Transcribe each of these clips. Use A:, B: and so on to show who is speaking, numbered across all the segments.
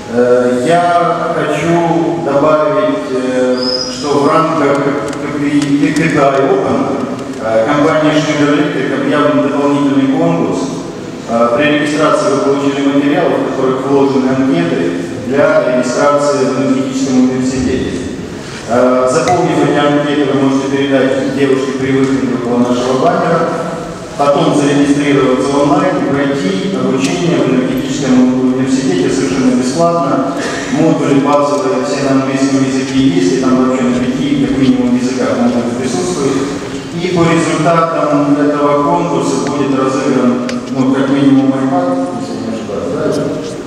A: Я хочу добавить, что в рамках KPI Open компания Schneider Electric объявлен дополнительный конкурс. При регистрации вы получили материалы, в которых вложены анкеты для регистрации в энергетическом университете. Заполнив эти анкеты, вы можете передать девушке при выходе около нашего баннера, потом зарегистрироваться онлайн и пройти обучение в энергетическом университете совершенно бесплатно. Модули базовые все на английском языке есть, и там вообще на 5 как минимум языках модули присутствуют. И по результатам этого конкурса будет разыгран, как минимум iPad, если не ошибаюсь,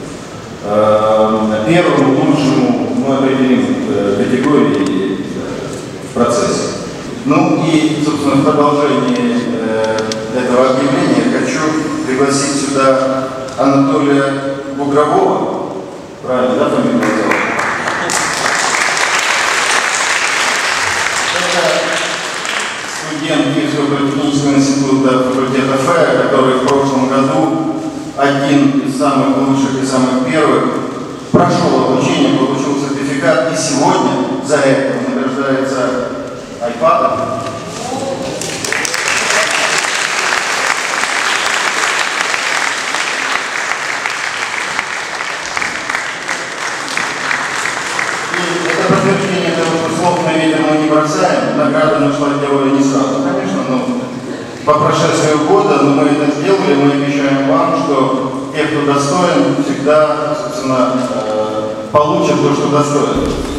A: да? Первому лучшему мы определим категории в процессе. Ну и, собственно, в продолжении этого объявления хочу пригласить сюда Анатолия Бугрового. Правильно, да, фамилия? Студент Киевского политехнического института факультета ФЭ, который в прошлом году один из самых лучших и самых первых прошел обучение, получил сертификат и сегодня за это награждается iPad. И это подтверждение того, что слов мы, видимо, не бросаем, награда нашла дело не сразу, конечно, но по прошествию года, но мы это сделали, мы обещаем вам, что те, кто достоин, всегда, собственно, получат то, что достоин.